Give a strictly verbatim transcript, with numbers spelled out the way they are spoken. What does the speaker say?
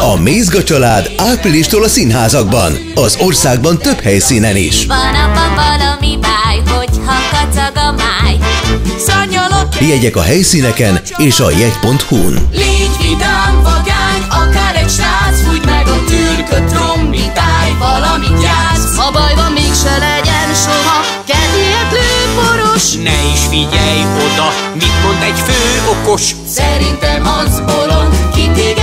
A Mézga család áprilistól a színházakban, az országban több helyszínen is. Van abban valami báj, hogyha kacag a máj. Szanyalok. Jegyek a helyszíneken és a jegy pont hu-n. Légy vidám, vagány, akár egy srác, fújt meg a türköt, trombitálj, valamit játsz. Ha baj van, mégse legyen soha kedélyetlő poros. Ne is figyelj oda, mit mond egy fő okos. Szerintem az bolond, ki téged